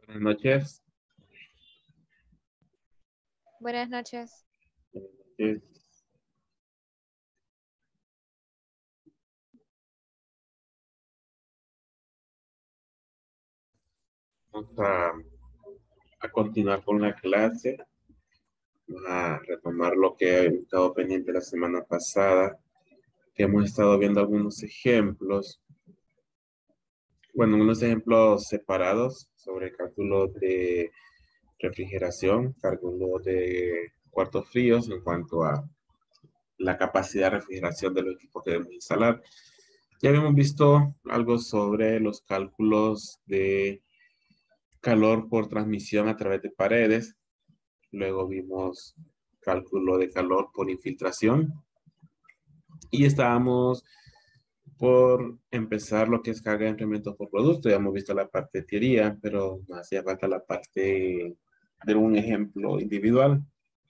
Buenas noches. Buenas noches. Buenas noches. Vamos a continuar con la clase. Vamos a retomar lo que he estado pendiente la semana pasada, que hemos estado viendo algunos ejemplos. Bueno, unos ejemplos separados sobre cálculo de refrigeración, cálculo de cuartos fríos en cuanto a la capacidad de refrigeración de los equipos que debemos instalar. Ya habíamos visto algo sobre los cálculos de calor por transmisión a través de paredes. Luego vimos cálculo de calor por infiltración. Y estábamos por empezar lo que es carga de enfriamiento por producto. Ya hemos visto la parte de teoría, pero nos hacía falta la parte de un ejemplo individual.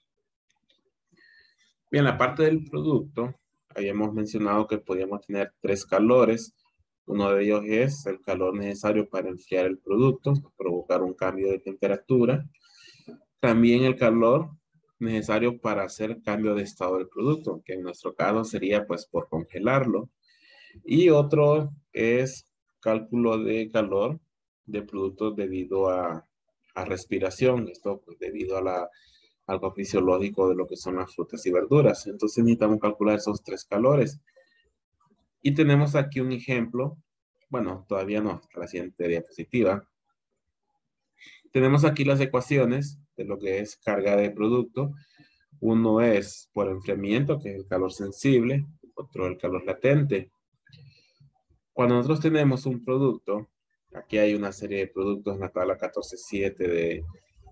Bien, la parte del producto, habíamos mencionado que podíamos tener tres calores. Uno de ellos es el calor necesario para enfriar el producto, provocar un cambio de temperatura. También el calor necesario para hacer cambio de estado del producto, que en nuestro caso sería pues por congelarlo. Y otro es cálculo de calor de productos debido a respiración. Esto pues, debido a algo fisiológico de lo que son las frutas y verduras. Entonces necesitamos calcular esos tres calores. Y tenemos aquí un ejemplo. Bueno, todavía no, hasta la siguiente diapositiva. Tenemos aquí las ecuaciones de lo que es carga de producto. Uno es por enfriamiento, que es el calor sensible, otro el calor latente. Cuando nosotros tenemos un producto, aquí hay una serie de productos en la tabla 14.7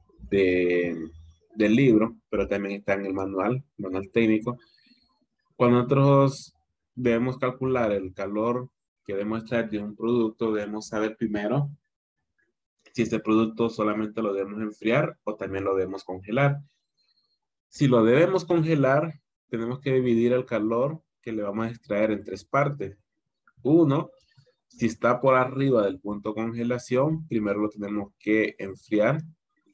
del libro, pero también está en el manual técnico. Cuando nosotros debemos calcular el calor que debemos extraer de un producto, debemos saber primero si este producto solamente lo debemos enfriar o también lo debemos congelar. Si lo debemos congelar, tenemos que dividir el calor que le vamos a extraer en tres partes. Uno, si está por arriba del punto de congelación, primero lo tenemos que enfriar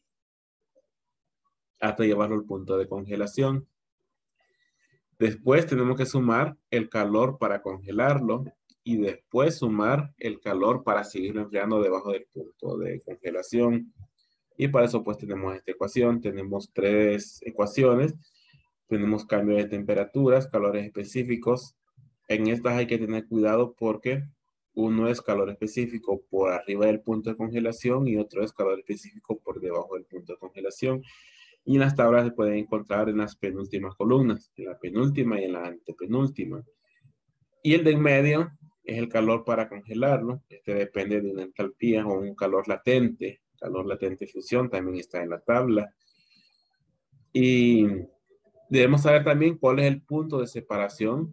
hasta llevarlo al punto de congelación. Después tenemos que sumar el calor para congelarlo y después sumar el calor para seguirlo enfriando debajo del punto de congelación. Y para eso pues tenemos esta ecuación. Tenemos tres ecuaciones. Tenemos cambio de temperaturas, calores específicos. En estas hay que tener cuidado porque uno es calor específico por arriba del punto de congelación y otro es calor específico por debajo del punto de congelación. Y en las tablas se pueden encontrar en las penúltimas columnas, en la penúltima y en la antepenúltima. Y el de en medio es el calor para congelarlo. Este depende de una entalpía o un calor latente. Calor latente fusión también está en la tabla. Y debemos saber también cuál es el punto de separación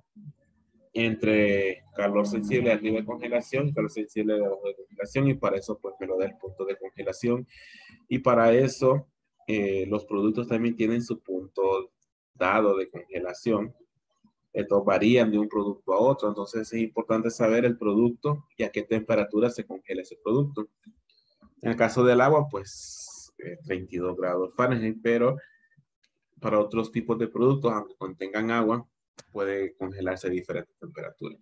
entre calor sensible arriba de congelación y calor sensible debajo de congelación. Y para eso pues me lo da el punto de congelación. Y para eso los productos también tienen su punto dado de congelación. Estos varían de un producto a otro, entonces es importante saber el producto y a qué temperatura se congela ese producto. En el caso del agua, pues 32 grados Fahrenheit, pero para otros tipos de productos, aunque contengan agua, puede congelarse a diferentes temperaturas.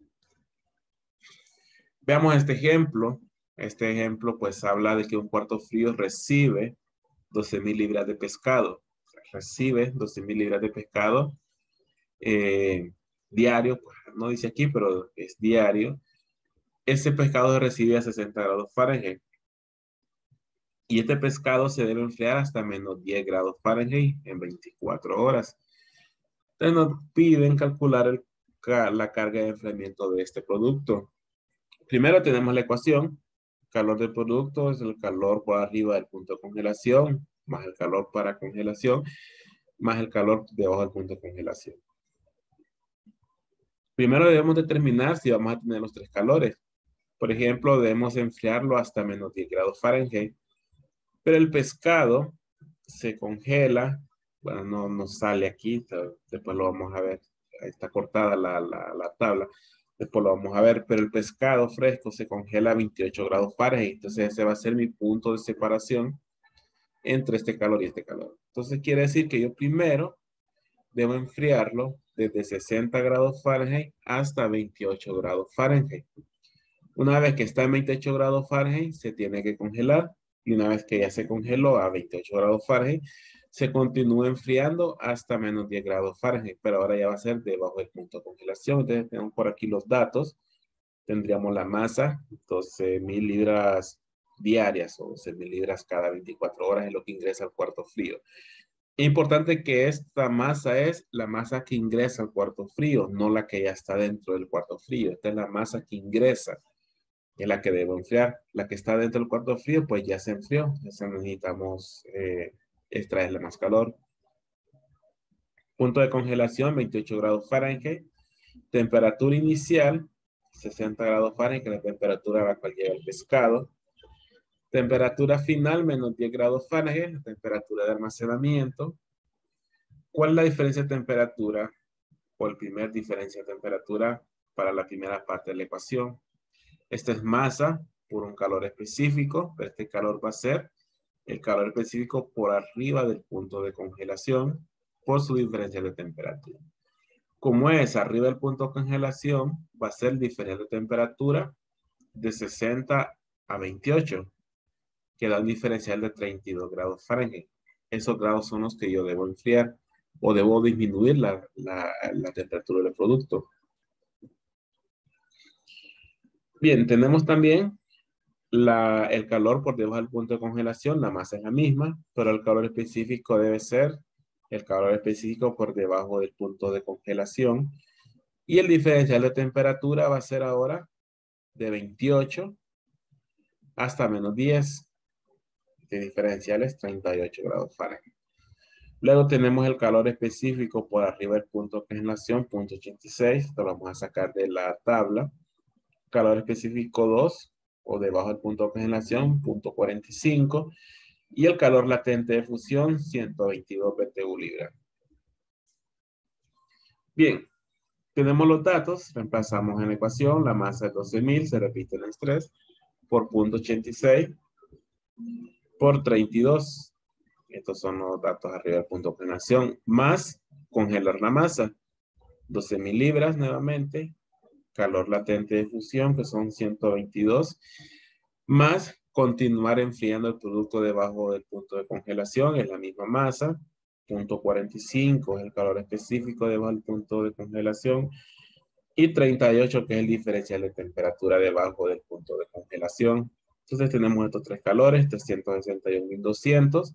Veamos este ejemplo. Este ejemplo pues habla de que un cuarto frío recibe 12.000 libras de pescado. Recibe 12.000 libras de pescado diario, pues, no dice aquí, pero es diario. Ese pescado se recibe a 60 grados Fahrenheit. Y este pescado se debe enfriar hasta menos 10 grados Fahrenheit en 24 horas. Entonces nos piden calcular la carga de enfriamiento de este producto. Primero tenemos la ecuación. Calor del producto es el calor por arriba del punto de congelación, más el calor para congelación, más el calor debajo del punto de congelación. Primero debemos determinar si vamos a tener los tres calores. Por ejemplo, debemos enfriarlo hasta menos 10 grados Fahrenheit. Pero el pescado se congela. Bueno, no sale aquí. Después lo vamos a ver. Ahí está cortada la tabla. Después lo vamos a ver, pero el pescado fresco se congela a 28 grados Fahrenheit. Entonces ese va a ser mi punto de separación entre este calor y este calor. Entonces quiere decir que yo primero debo enfriarlo desde 60 grados Fahrenheit hasta 28 grados Fahrenheit. Una vez que está en 28 grados Fahrenheit, se tiene que congelar. Y una vez que ya se congeló a 28 grados Fahrenheit, se continúa enfriando hasta menos 10 grados Fahrenheit. Pero ahora ya va a ser debajo del punto de congelación. Entonces tenemos por aquí los datos. Tendríamos la masa, 12.000 libras diarias o 12.000 libras cada 24 horas es lo que ingresa al cuarto frío. Importante que esta masa es la masa que ingresa al cuarto frío, no la que ya está dentro del cuarto frío. Esta es la masa que ingresa, es la que debo enfriar. La que está dentro del cuarto frío, pues ya se enfrió. Entonces necesitamos extraerle más calor. Punto de congelación, 28 grados Fahrenheit. Temperatura inicial, 60 grados Fahrenheit, que es la temperatura a la cual llega el pescado. Temperatura final, menos 10 grados Fahrenheit, la temperatura de almacenamiento. ¿Cuál es la diferencia de temperatura? O el primer diferencia de temperatura para la primera parte de la ecuación. Esta es masa por un calor específico, pero este calor va a ser el calor específico por arriba del punto de congelación por su diferencia de temperatura. Como es arriba del punto de congelación, va a ser diferencia de temperatura de 60 a 28, que da un diferencial de 32 grados Fahrenheit. Esos grados son los que yo debo enfriar o debo disminuir la temperatura del producto. Bien, tenemos también el calor por debajo del punto de congelación, la masa es la misma, pero el calor específico debe ser el calor específico por debajo del punto de congelación. Y el diferencial de temperatura va a ser ahora de 28 hasta menos 10. Este diferencial es 38 grados Fahrenheit. Luego tenemos el calor específico por arriba del punto de congelación, punto 86. Esto lo vamos a sacar de la tabla. Calor específico 2 o debajo del punto de congelación, punto 45. Y el calor latente de fusión, 122 BTU libra. Bien, tenemos los datos, reemplazamos en la ecuación, la masa es 12.000, se repite en el estrés, por punto 86, por 32. Estos son los datos arriba del punto de congelación, más congelar la masa, 12.000 libras nuevamente, calor latente de fusión, que son 122, más continuar enfriando el producto debajo del punto de congelación, es la misma masa, punto 45 es el calor específico debajo del punto de congelación, y 38 que es el diferencial de temperatura debajo del punto de congelación. Entonces tenemos estos tres calores, 361.200,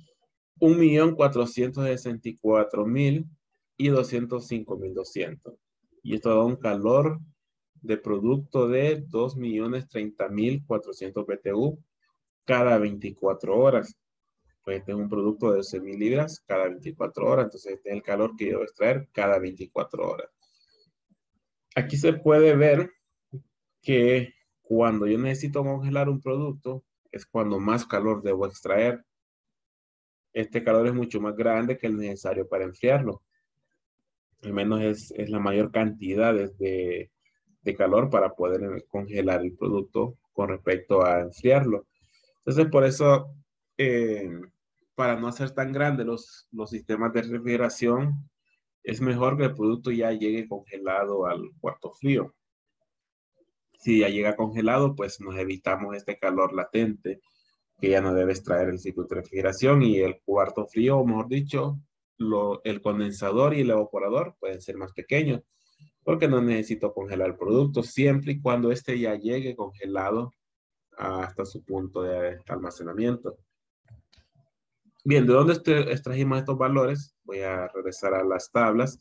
1.464.000 y 205.200. Y esto da un calor de producto de 2.030.400 BTU cada 24 horas. Pues este es un producto de 12.000 libras cada 24 horas. Entonces este es el calor que yo debo extraer cada 24 horas. Aquí se puede ver que cuando yo necesito congelar un producto es cuando más calor debo extraer. Este calor es mucho más grande que el necesario para enfriarlo. Al menos es la mayor cantidad de calor para poder congelar el producto con respecto a enfriarlo. Entonces, por eso, para no hacer tan grandes los sistemas de refrigeración, es mejor que el producto ya llegue congelado al cuarto frío. Si ya llega congelado, pues nos evitamos este calor latente que ya no debe extraer el circuito de refrigeración, y el cuarto frío, o mejor dicho, el condensador y el evaporador pueden ser más pequeños porque no necesito congelar el producto siempre y cuando este ya llegue congelado hasta su punto de almacenamiento. Bien, ¿de dónde extrajimos estos valores? Voy a regresar a las tablas.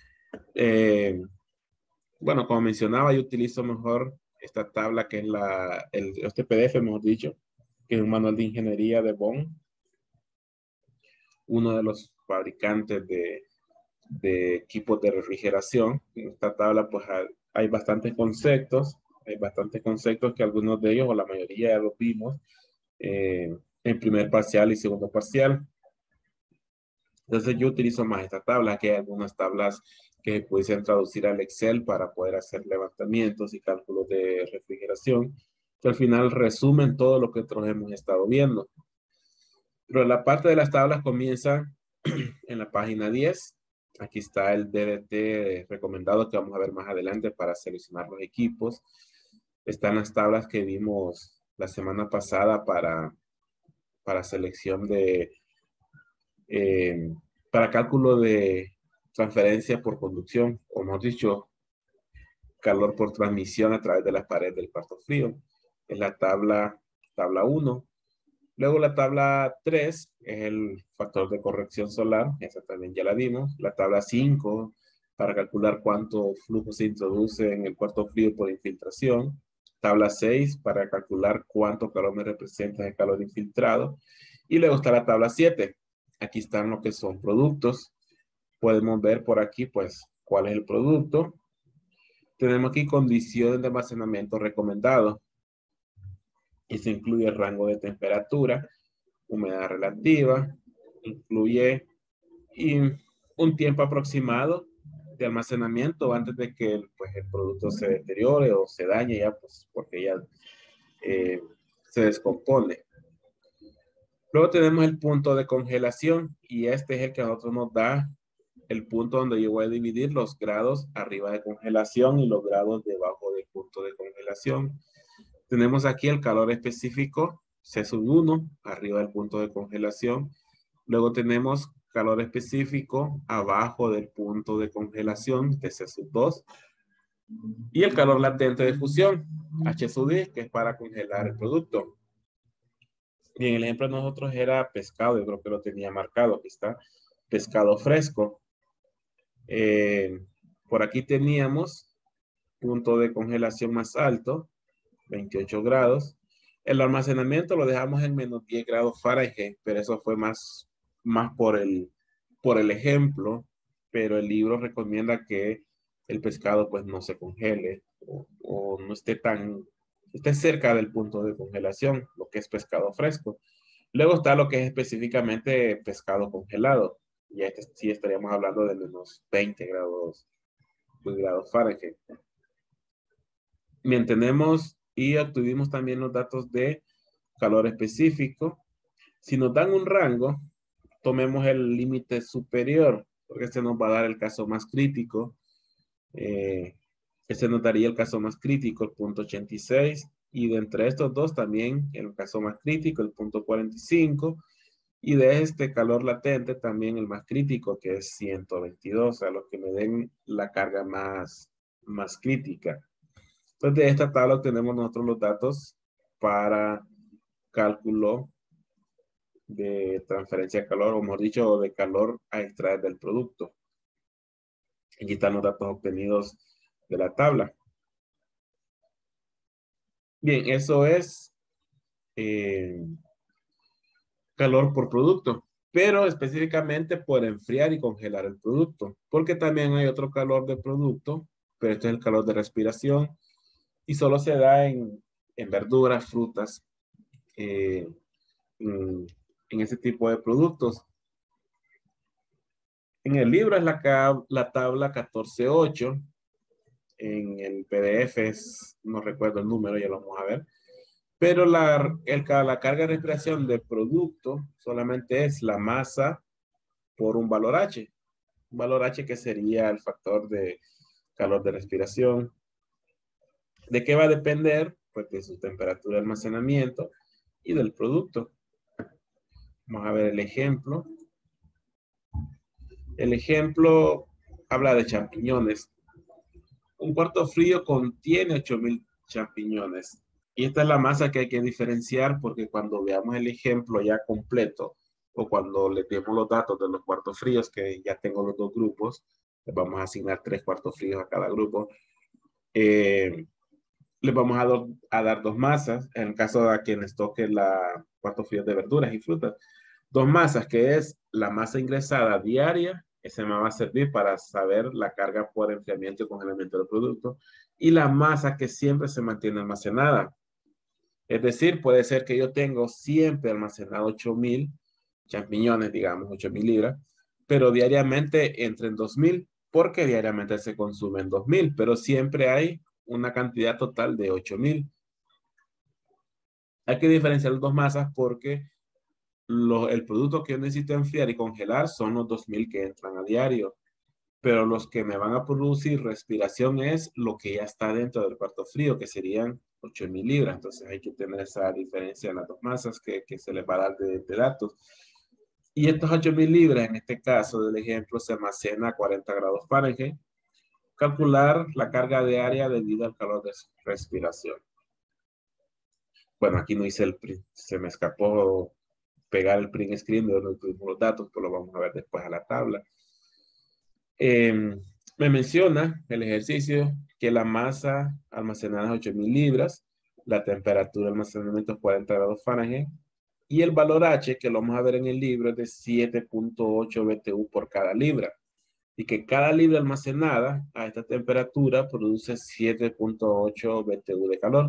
Bueno, como mencionaba, yo utilizo mejor esta tabla que es este PDF, mejor dicho, que es un manual de ingeniería de Bonn, uno de los fabricantes de equipos de refrigeración. En esta tabla pues hay bastantes conceptos que algunos de ellos o la mayoría ya los vimos en primer parcial y segundo parcial. Entonces yo utilizo más esta tabla, que hay algunas tablas que pudiesen traducir al Excel para poder hacer levantamientos y cálculos de refrigeración, que al final resumen todo lo que nosotros hemos estado viendo. Pero la parte de las tablas comienza en la página 10. Aquí está el DDT recomendado que vamos a ver más adelante para seleccionar los equipos. Están las tablas que vimos la semana pasada para selección de, para cálculo de transferencia por conducción, o mejor dicho, calor por transmisión a través de las paredes del cuarto frío. Es la tabla 1. Luego la tabla 3 es el factor de corrección solar, esa también ya la vimos. La tabla 5 para calcular cuánto flujo se introduce en el cuarto frío por infiltración. Tabla 6 para calcular cuánto calor me representa el calor infiltrado. Y luego está la tabla 7. Aquí están lo que son productos. Podemos ver por aquí, pues, cuál es el producto. Tenemos aquí condiciones de almacenamiento recomendado. Eso incluye el rango de temperatura, humedad relativa, incluye un tiempo aproximado de almacenamiento antes de que pues, el producto se deteriore o se dañe ya, pues, porque ya se descompone. Luego tenemos el punto de congelación y este es el que a nosotros nos da el punto donde yo voy a dividir los grados arriba de congelación y los grados debajo del punto de congelación. Tenemos aquí el calor específico, C1, arriba del punto de congelación. Luego tenemos calor específico abajo del punto de congelación, de C2. Y el calor latente de fusión, H+D, que es para congelar el producto. Y en el ejemplo de nosotros era pescado, yo creo que lo tenía marcado, aquí está, pescado fresco. Por aquí teníamos punto de congelación más alto, 28 grados. El almacenamiento lo dejamos en menos 10 grados Fahrenheit, pero eso fue más por el ejemplo, pero el libro recomienda que el pescado pues no se congele o no esté cerca del punto de congelación, lo que es pescado fresco. Luego está lo que es específicamente pescado congelado. Ya sí estaríamos hablando de menos 20 grados Fahrenheit. Bien, tenemos y obtuvimos también los datos de calor específico. Si nos dan un rango, tomemos el límite superior, porque este nos va a dar el caso más crítico. Este nos daría el caso más crítico, el punto 86, y de entre estos dos también el caso más crítico, el punto 45, y de este calor latente también el más crítico, que es 122, a los que me den la carga más crítica. Entonces, de esta tabla obtenemos nosotros los datos para cálculo de transferencia de calor, o mejor dicho, de calor a extraer del producto. Aquí están los datos obtenidos de la tabla. Bien, eso es calor por producto, pero específicamente por enfriar y congelar el producto, porque también hay otro calor de producto, pero este es el calor de respiración y solo se da en verduras, frutas, en ese tipo de productos. En el libro es la tabla 14.8. En el PDF no recuerdo el número, ya lo vamos a ver. Pero la carga de respiración del producto solamente es la masa por un valor H. Un valor H que sería el factor de calor de respiración. ¿De qué va a depender? Pues de su temperatura de almacenamiento y del producto. Vamos a ver el ejemplo. El ejemplo habla de champiñones. Un cuarto frío contiene 8,000 champiñones. Y esta es la masa que hay que diferenciar porque cuando veamos el ejemplo ya completo o cuando le demos los datos de los cuartos fríos, que ya tengo los dos grupos, les vamos a asignar 3 cuartos fríos a cada grupo, les vamos a dar dos masas, en el caso de quienes toque la cuartos fríos de verduras y frutas. Dos masas, que es la masa ingresada diaria, ese me va a servir para saber la carga por enfriamiento y congelamiento del producto, y la masa que siempre se mantiene almacenada. Es decir, puede ser que yo tengo siempre almacenado 8,000 champiñones, digamos, 8,000 libras, pero diariamente entra en 2000, porque diariamente se consumen 2000, pero siempre hay una cantidad total de 8000. Hay que diferenciar las dos masas porque el producto que yo necesito enfriar y congelar son los 2000 que entran a diario, pero los que me van a producir respiración es lo que ya está dentro del cuarto frío, que serían 8000 libras. Entonces hay que tener esa diferencia en las dos masas que se les va a dar de datos. Y estos 8000 libras, en este caso del ejemplo, se almacena a 40 grados Fahrenheit. Calcular la carga diaria debido al calor de respiración. Bueno, aquí no hice el print, se me escapó pegar el print screen de donde tuvimos los datos, pues lo vamos a ver después a la tabla. Me menciona el ejercicio que la masa almacenada es 8000 libras, la temperatura de almacenamiento es 40 grados Fahrenheit y el valor H, que lo vamos a ver en el libro, es de 7.8 BTU por cada libra. Y que cada libra almacenada a esta temperatura produce 7.8 BTU de calor.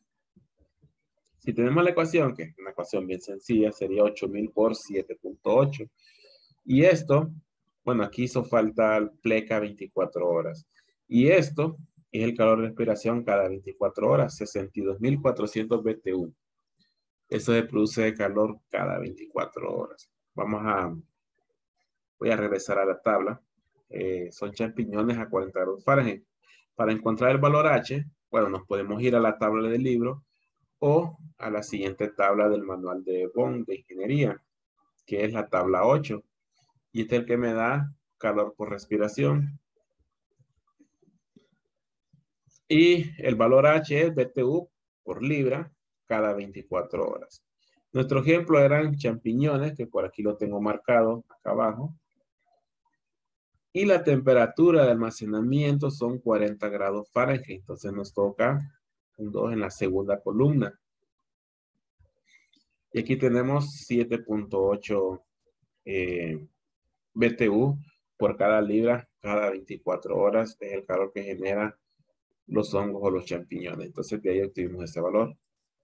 Si tenemos la ecuación, que es una ecuación bien sencilla, sería 8000 por 7.8. Y esto, bueno, aquí hizo falta el pleca 24 horas. Y esto es el calor de respiración cada 24 horas, 62.400 BTU. Eso se produce de calor cada 24 horas. Voy a regresar a la tabla. Son champiñones a 40 grados Fahrenheit. Para encontrar el valor H, bueno, nos podemos ir a la tabla del libro o a la siguiente tabla del manual de Bond de ingeniería, que es la tabla 8. Y este es el que me da calor por respiración. Y el valor H es BTU por libra cada 24 horas. Nuestro ejemplo eran champiñones, que por aquí lo tengo marcado acá abajo. Y la temperatura de almacenamiento son 40 grados Fahrenheit. Entonces nos toca un 2 en la segunda columna. Y aquí tenemos 7.8 BTU por cada libra cada 24 horas. Es el calor que genera los hongos o los champiñones. Entonces de ahí obtuvimos este valor.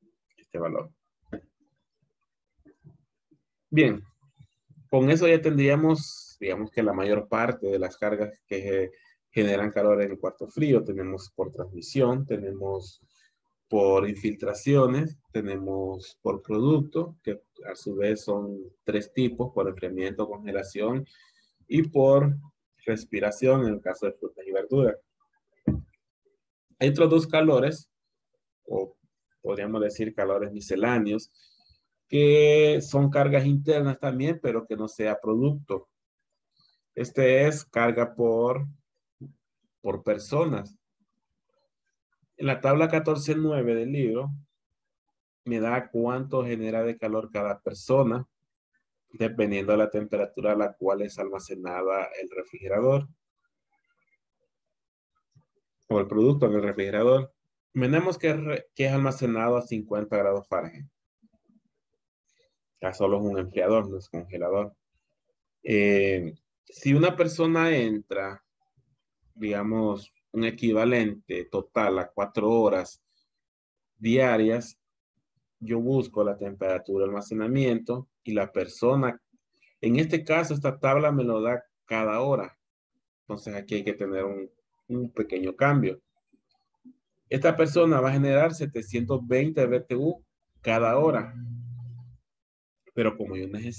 Bien, con eso ya tendríamos, digamos que la mayor parte de las cargas que generan calor en el cuarto frío. Tenemos por transmisión, tenemos por infiltraciones, tenemos por producto, que a su vez son tres tipos, por enfriamiento, congelación y por respiración en el caso de frutas y verduras. Hay otros dos calores, o podríamos decir calores misceláneos, que son cargas internas también, pero que no sea producto. Este es carga por personas. En la tabla 14.9 del libro, me da cuánto genera de calor cada persona, dependiendo de la temperatura a la cual es almacenada el refrigerador o el producto en el refrigerador. Tenemos que es almacenado a 50 grados Fahrenheit. Ya solo es un enfriador, no es congelador. Si una persona entra, digamos, un equivalente total a 4 horas diarias, yo busco la temperatura de almacenamiento y la persona, en este caso, esta tabla me lo da cada hora. Entonces aquí hay que tener un pequeño cambio. Esta persona va a generar 720 BTU cada hora. Pero como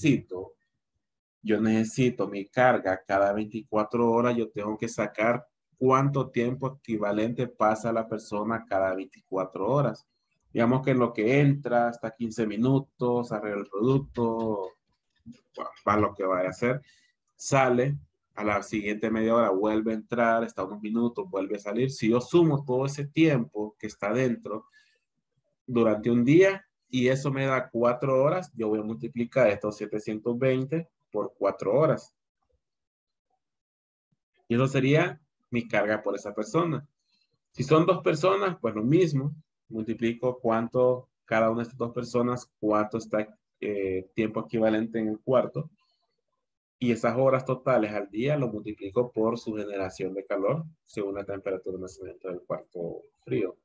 yo necesito mi carga cada 24 horas, yo tengo que sacar cuánto tiempo equivalente pasa la persona cada 24 horas. Digamos que en lo que entra, hasta 15 minutos, arregla el producto, va lo que vaya a hacer, sale, a la siguiente media hora vuelve a entrar, está unos minutos, vuelve a salir. Si yo sumo todo ese tiempo que está dentro durante un día y eso me da 4 horas, yo voy a multiplicar estos 720 por 4 horas. Y eso sería mi carga por esa persona. Si son dos personas, pues lo mismo. Multiplico cuánto cada una de estas dos personas, cuánto está tiempo equivalente en el cuarto. Y esas horas totales al día lo multiplico por su generación de calor según la temperatura de almacenamiento del cuarto frío.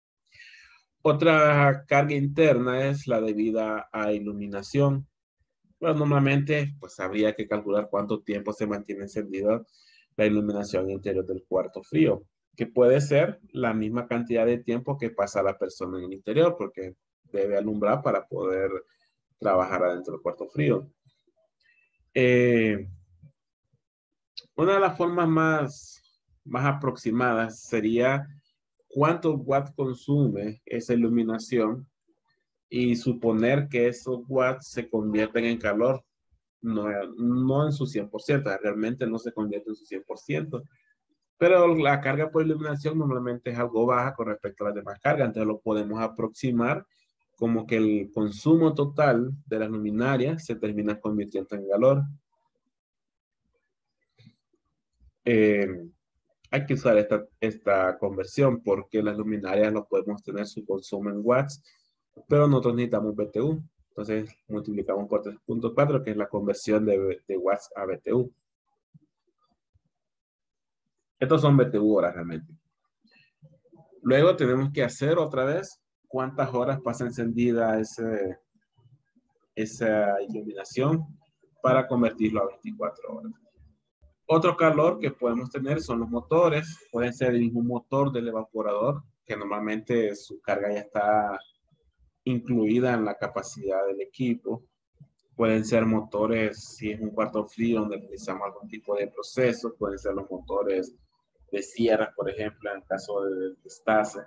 Otra carga interna es la debida a iluminación. Bueno, normalmente pues habría que calcular cuánto tiempo se mantiene encendida la iluminación interior del cuarto frío, que puede ser la misma cantidad de tiempo que pasa la persona en el interior, porque debe alumbrar para poder trabajar adentro del cuarto frío. Eh, una de las formas más aproximadas sería cuántos watts consume esa iluminación y suponer que esos watts se convierten en calor, no en su 100%, realmente no se convierte en su 100%, pero la carga por iluminación normalmente es algo baja con respecto a las demás cargas, entonces lo podemos aproximar como que el consumo total de las luminarias se termina convirtiendo en calor. Eh, Hay que usar esta conversión porque las luminarias lo podemos tener su consumo en watts, pero nosotros necesitamos BTU. Entonces multiplicamos por 3.4, que es la conversión de watts a BTU. Estos son BTU horas realmente. Luego tenemos que hacer otra vez cuántas horas pasa encendida esa iluminación para convertirlo a 24 horas. Otro calor que podemos tener son los motores. Pueden ser el mismo motor del evaporador, que normalmente su carga ya está incluida en la capacidad del equipo. Pueden ser motores, si es un cuarto frío donde utilizamos algún tipo de proceso. Pueden ser los motores de sierras, por ejemplo, en el caso de Stase.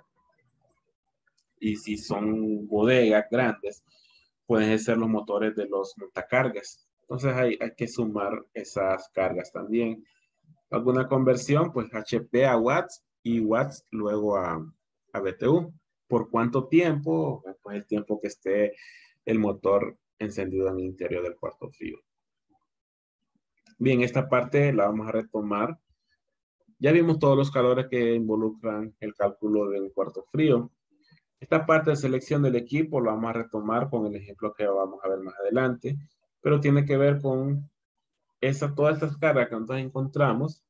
Y si son bodegas grandes, pueden ser los motores de los montacargas. Entonces hay que sumar esas cargas también. Alguna conversión, pues HP a watts y watts luego a BTU. ¿Por cuánto tiempo? Pues el tiempo que esté el motor encendido en el interior del cuarto frío. Bien, esta parte la vamos a retomar. Ya vimos todos los calores que involucran el cálculo de un cuarto frío. Esta parte de selección del equipo lo vamos a retomar con el ejemplo que vamos a ver más adelante, pero tiene que ver con todas estas cargas que nosotros encontramos,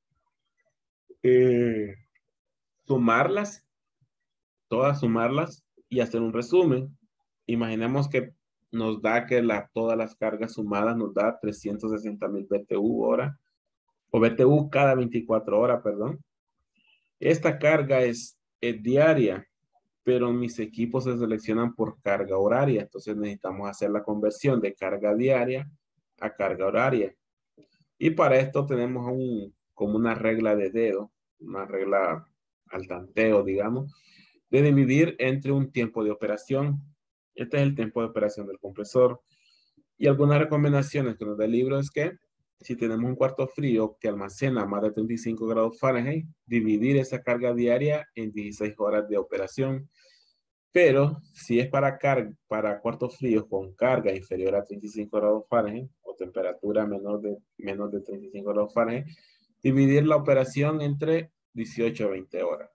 eh, sumarlas, todas sumarlas y hacer un resumen. Imaginemos que nos da que todas las cargas sumadas nos da 360,000 BTU hora, o BTU cada 24 horas, perdón. Esta carga es diaria, pero mis equipos se seleccionan por carga horaria, entonces necesitamos hacer la conversión de carga diaria a carga horaria. Y para esto tenemos como una regla de dedo, una regla al tanteo, digamos, de dividir entre un tiempo de operación. Este es el tiempo de operación del compresor. Y algunas recomendaciones que nos da el libro es que si tenemos un cuarto frío que almacena más de 35 grados Fahrenheit, dividir esa carga diaria en 16 horas de operación. Pero si es para cuartos fríos con carga inferior a 35 grados Fahrenheit o temperatura menos de 35 grados Fahrenheit, dividir la operación entre 18 a 20 horas.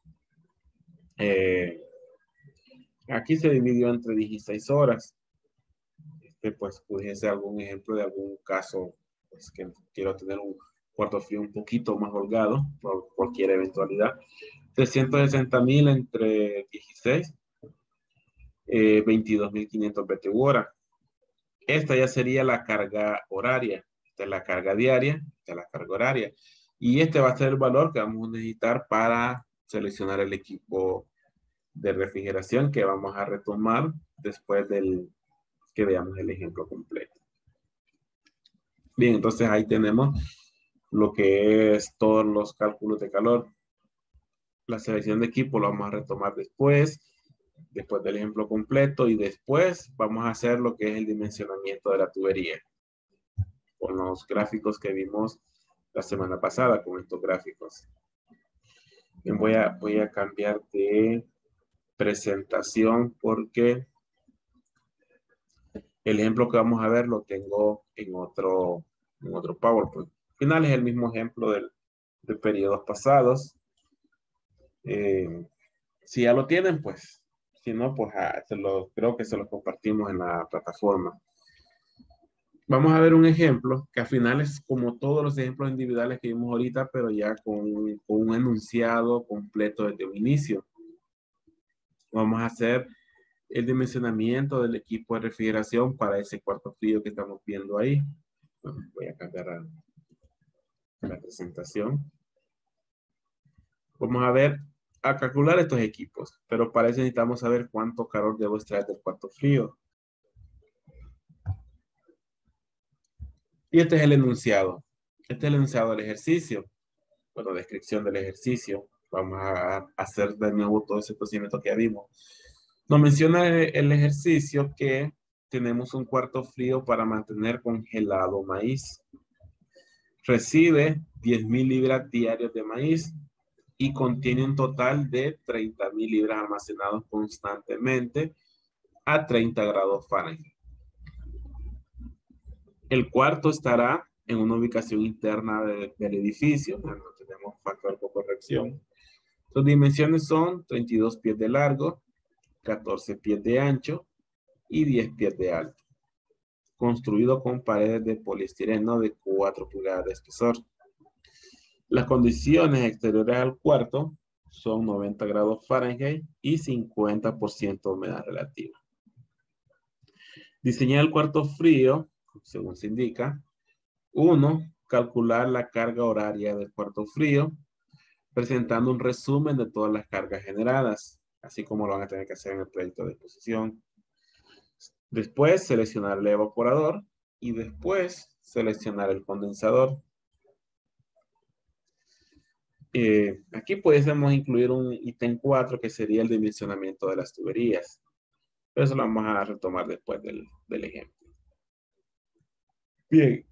Aquí se dividió entre 16 horas. Pues pudiese ser algún ejemplo de algún caso pues, que quiero tener un cuarto frío un poquito más holgado por cualquier eventualidad. 360,000 entre 16, 22,500 BTU hora. Esta ya sería la carga horaria. Esta es la carga diaria, esta es la carga horaria. Y este va a ser el valor que vamos a necesitar para seleccionar el equipo de refrigeración que vamos a retomar después que veamos el ejemplo completo. Bien, entonces ahí tenemos lo que es todos los cálculos de calor. La selección de equipo lo vamos a retomar después del ejemplo completo, y después vamos a hacer lo que es el dimensionamiento de la tubería con los gráficos que vimos la semana pasada con estos gráficos. Bien, voy a cambiar de presentación porque el ejemplo que vamos a ver lo tengo en otro PowerPoint. Al final es el mismo ejemplo de periodos pasados. Si ya lo tienen, pues, si no, pues creo que se lo compartimos en la plataforma. Vamos a ver un ejemplo que al final es como todos los ejemplos individuales que vimos ahorita, pero ya con un enunciado completo desde un inicio. Vamos a hacer el dimensionamiento del equipo de refrigeración para ese cuarto frío que estamos viendo ahí. Bueno, voy a cambiar la presentación. Vamos a calcular estos equipos, pero para eso necesitamos saber cuánto calor debo extraer del cuarto frío. Y este es el enunciado. Este es el enunciado del ejercicio. Bueno, descripción del ejercicio. Vamos a hacer de nuevo todo ese procedimiento que ya vimos. Nos menciona el ejercicio que tenemos un cuarto frío para mantener congelado maíz. Recibe 10.000 libras diarias de maíz y contiene un total de 30.000 libras almacenados constantemente a 30 grados Fahrenheit. El cuarto estará en una ubicación interna del edificio. No tenemos factor por corrección. Sus dimensiones son 32 pies de largo, 14 pies de ancho y 10 pies de alto. Construido con paredes de poliestireno de 4 pulgadas de espesor. Las condiciones exteriores al cuarto son 90 grados Fahrenheit y 50% humedad relativa. Diseñar el cuarto frío, según se indica. 1. Calcular la carga horaria del cuarto frío, presentando un resumen de todas las cargas generadas, así como lo van a tener que hacer en el proyecto de exposición. Después, seleccionar el evaporador y después seleccionar el condensador. Aquí pudiésemos incluir un ítem 4 que sería el dimensionamiento de las tuberías. Pero eso lo vamos a retomar después del ejemplo. Bien,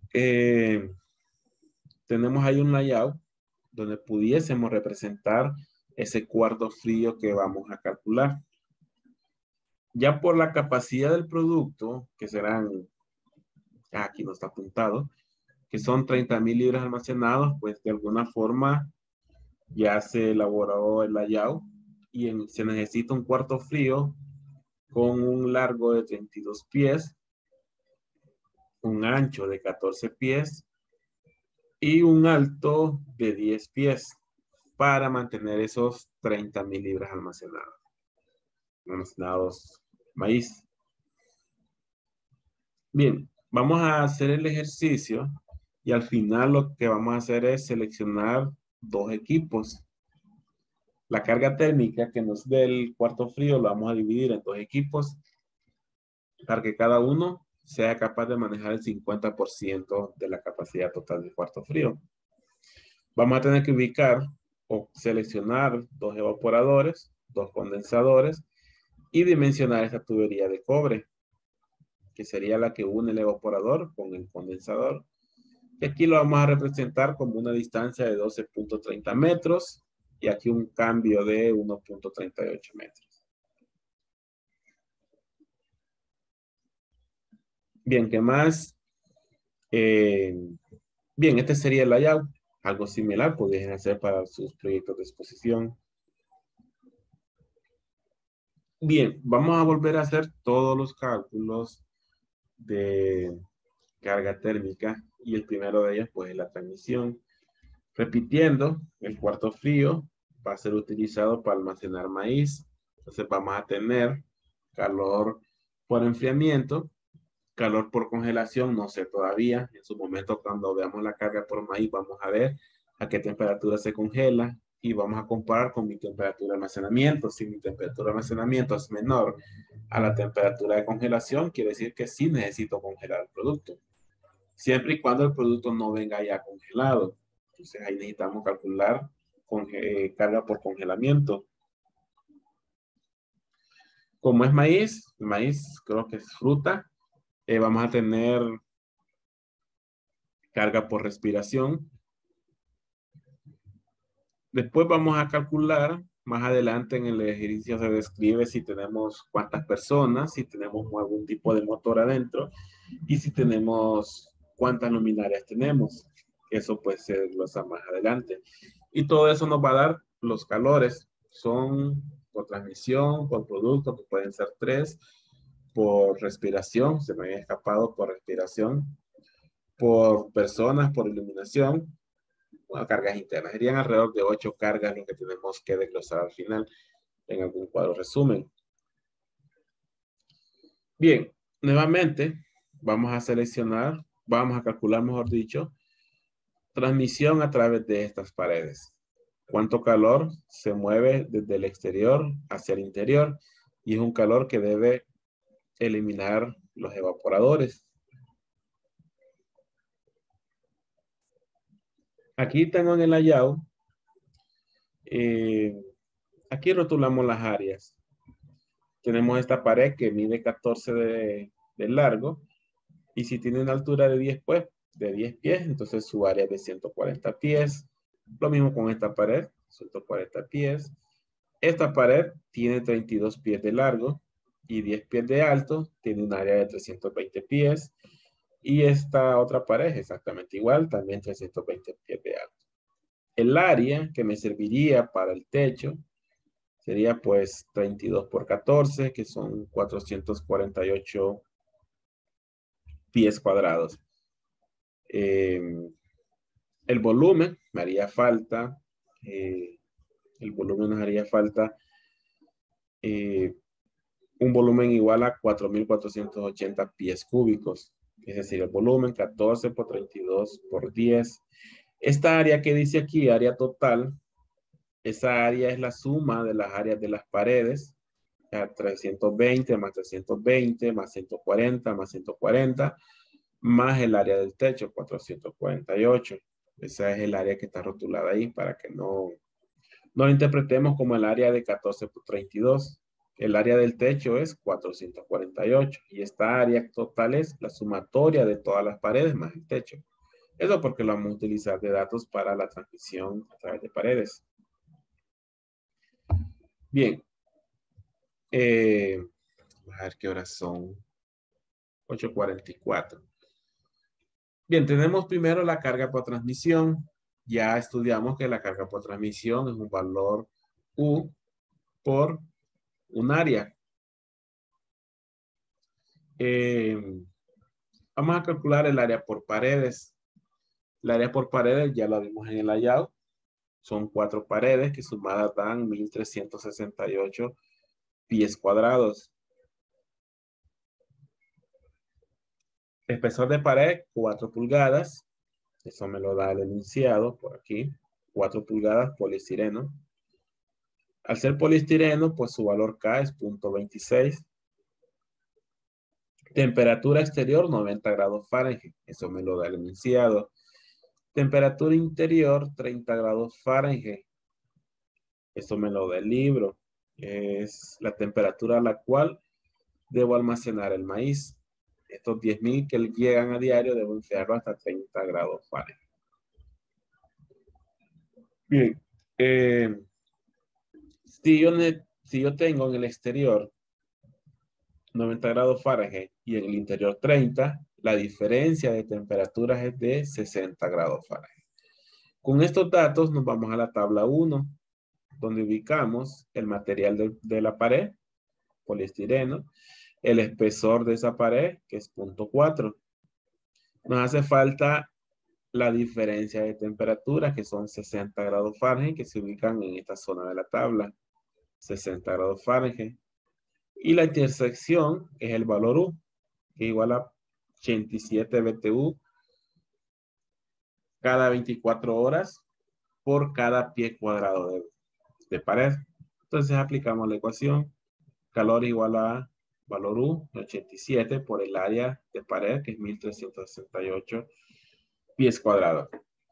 tenemos ahí un layout donde pudiésemos representar ese cuarto frío que vamos a calcular. Ya por la capacidad del producto, que serán, aquí no está apuntado, que son 30.000 libras almacenados, pues de alguna forma ya se elaboró el layout y se necesita un cuarto frío con un largo de 32 pies, un ancho de 14 pies y un alto de 10 pies para mantener esos 30.000 libras almacenados maíz. Bien, vamos a hacer el ejercicio y al final lo que vamos a hacer es seleccionar dos equipos. La carga térmica que nos dé el cuarto frío lo vamos a dividir en dos equipos para que cada uno sea capaz de manejar el 50% de la capacidad total del cuarto frío. Vamos a tener que ubicar o seleccionar dos evaporadores, dos condensadores y dimensionar esta tubería de cobre, que sería la que une el evaporador con el condensador. Y aquí lo vamos a representar como una distancia de 12.30 metros y aquí un cambio de 1.38 metros. Bien, ¿qué más? Bien, este sería el layout. Algo similar podrían hacer para sus proyectos de exposición. Bien, vamos a volver a hacer todos los cálculos de carga térmica y el primero de ellos pues es la transmisión. Repitiendo, el cuarto frío va a ser utilizado para almacenar maíz. Entonces vamos a tener calor por enfriamiento, calor por congelación, no sé todavía. En su momento cuando veamos la carga por maíz vamos a ver a qué temperatura se congela y vamos a comparar con mi temperatura de almacenamiento. Si mi temperatura de almacenamiento es menor a la temperatura de congelación, quiere decir que sí necesito congelar el producto. Siempre y cuando el producto no venga ya congelado. Entonces ahí necesitamos calcular carga por congelamiento. Como es maíz, el maíz creo que es fruta, vamos a tener carga por respiración. Después vamos a calcular, más adelante en el ejercicio se describe si tenemos cuántas personas, si tenemos algún tipo de motor adentro y si tenemos cuántas luminarias tenemos. Eso pues se desglosa más adelante. Y todo eso nos va a dar los calores. Son por transmisión, por producto, que pueden ser 3, por respiración, se me había escapado por respiración, por personas, por iluminación, bueno, cargas internas. Serían alrededor de 8 cargas lo que tenemos que desglosar al final en algún cuadro resumen. Bien, nuevamente vamos a calcular, mejor dicho, transmisión a través de estas paredes. Cuánto calor se mueve desde el exterior hacia el interior, y es un calor que debe eliminar los evaporadores. Aquí tengo en el layout, aquí rotulamos las áreas. Tenemos esta pared que mide 14 de largo, y si tiene una altura de 10, pues, de 10 pies, entonces su área es de 140 pies. Lo mismo con esta pared, 140 pies. Esta pared tiene 32 pies de largo y 10 pies de alto, tiene un área de 320 pies. Y esta otra pared es exactamente igual, también 320 pies de alto. El área que me serviría para el techo sería pues 32 por 14, que son 448 pies cuadrados. El volumen me haría falta, nos haría falta un volumen igual a 4.480 pies cúbicos. Es decir, el volumen 14 por 32 por 10. Esta área que dice aquí, área total, esa área es la suma de las áreas de las paredes. 320 más 320 más 140 más 140 más el área del techo, 448. Esa es el área que está rotulada ahí para que no lo interpretemos como el área de 14 por 32. El área del techo es 448 y esta área total es la sumatoria de todas las paredes más el techo. Eso porque lo vamos a utilizar de datos para la transmisión a través de paredes. Bien. A ver qué horas son. 8:44. Bien, tenemos primero la carga por transmisión. Ya estudiamos que la carga por transmisión es un valor U por un área. Vamos a calcular el área por paredes. El área por paredes ya lo vimos en el layout. Son 4 paredes que sumadas dan 1.368 pies cuadrados. Espesor de pared, 4 pulgadas. Eso me lo da el enunciado por aquí. 4 pulgadas poliestireno. Al ser poliestireno, pues su valor K es 0.26. Temperatura exterior, 90 grados Fahrenheit. Eso me lo da el enunciado. Temperatura interior, 30 grados Fahrenheit. Eso me lo da el libro. Es la temperatura a la cual debo almacenar el maíz. Estos 10.000 que llegan a diario debo enfriarlo hasta 30 grados Fahrenheit. Bien. Si yo tengo en el exterior 90 grados Fahrenheit y en el interior 30, la diferencia de temperaturas es de 60 grados Fahrenheit. Con estos datos nos vamos a la tabla 1, donde ubicamos el material de la pared, poliestireno, el espesor de esa pared, que es 0.4. Nos hace falta la diferencia de temperatura, que son 60 grados Fahrenheit, que se ubican en esta zona de la tabla. 60 grados Fahrenheit. Y la intersección es el valor U, que igual a 87 BTU cada 24 horas por cada pie cuadrado de pared. Entonces aplicamos la ecuación. Calor igual a valor U, 87 por el área de pared, que es 1.368 pies cuadrados.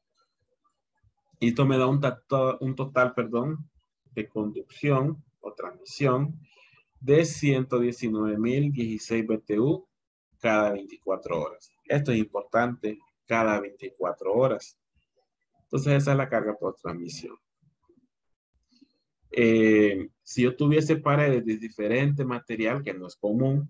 Y esto me da un total, de conducción o transmisión de 119.016 BTU cada 24 horas. Esto es importante, cada 24 horas. Entonces esa es la carga por transmisión. Si yo tuviese paredes de diferente material, que no es común,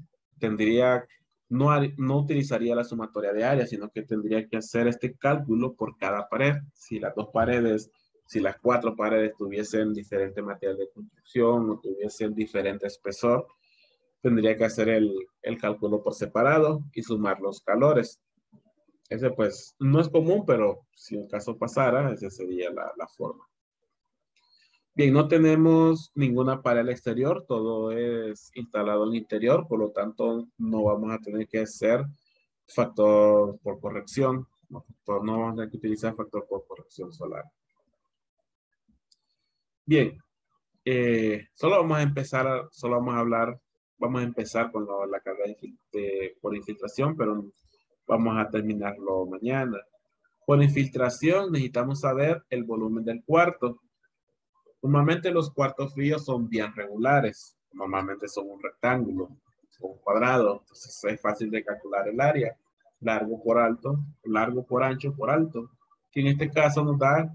no utilizaría la sumatoria de área, sino que tendría que hacer este cálculo por cada pared. Si las 4 paredes tuviesen diferente material de construcción o tuviesen diferente espesor, tendría que hacer el cálculo por separado y sumar los calores. Ese pues no es común, pero si el caso pasara, esa sería la forma. Bien, no tenemos ninguna pared exterior, todo es instalado en interior, por lo tanto no vamos a tener que hacer factor por corrección, no vamos a tener que utilizar factor por corrección solar. Bien, solo vamos a empezar, solo vamos a hablar, vamos a empezar con la carga por infiltración, pero vamos a terminarlo mañana. Por infiltración necesitamos saber el volumen del cuarto. Normalmente los cuartos fríos son bien regulares. Normalmente son un rectángulo, un cuadrado. Entonces es fácil de calcular el área. Largo por alto, largo por ancho por alto. Que en este caso nos da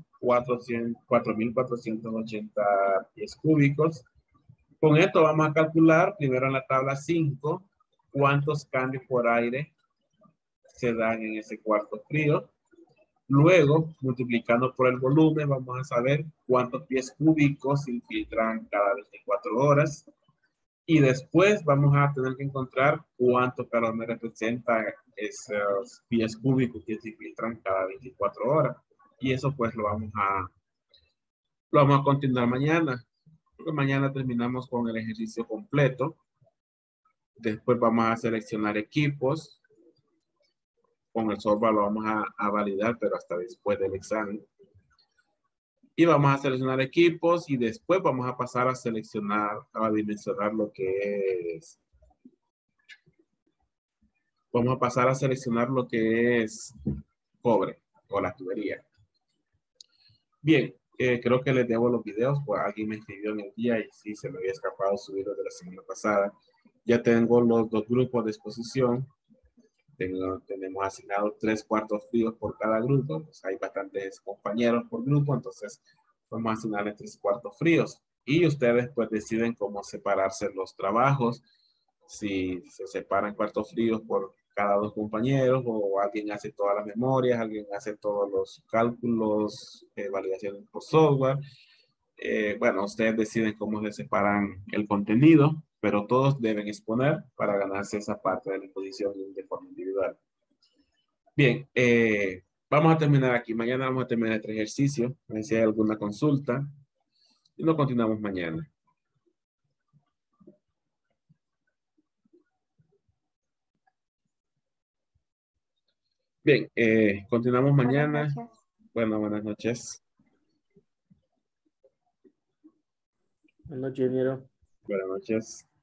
4.480 pies cúbicos. Con esto vamos a calcular primero en la tabla 5 cuántos cambios por aire se dan en ese cuarto frío. Luego, multiplicando por el volumen, vamos a saber cuántos pies cúbicos se infiltran cada 24 horas. Y después vamos a tener que encontrar cuánto calor me representa esos pies cúbicos que se infiltran cada 24 horas. Y eso pues lo vamos a continuar mañana. Porque mañana terminamos con el ejercicio completo. Después vamos a seleccionar equipos. Con el software lo vamos a validar, pero hasta después del examen. Y vamos a seleccionar equipos y después vamos a pasar a seleccionar, a dimensionar lo que es. Vamos a pasar a seleccionar lo que es cobre o la tubería. Bien, creo que les debo los videos, pues alguien me escribió en el día y sí, se me había escapado subirlos de la semana pasada. Ya tengo los dos grupos de exposición. Tenemos asignados 3 cuartos fríos por cada grupo, pues hay bastantes compañeros por grupo, entonces vamos a asignarles 3 cuartos fríos. Y ustedes pues deciden cómo separarse los trabajos, si se separan cuartos fríos por cada 2 compañeros, o alguien hace todas las memorias, alguien hace todos los cálculos, validaciones por software. Bueno, ustedes deciden cómo se separan el contenido, pero todos deben exponer para ganarse esa parte de la exposición de forma individual. Bien, vamos a terminar aquí. Mañana vamos a terminar este ejercicio. Si hay alguna consulta, y lo continuamos mañana. Bien, continuamos mañana. Buenas noches. Bueno, buenas noches. Buenas noches, ingeniero. Buenas noches.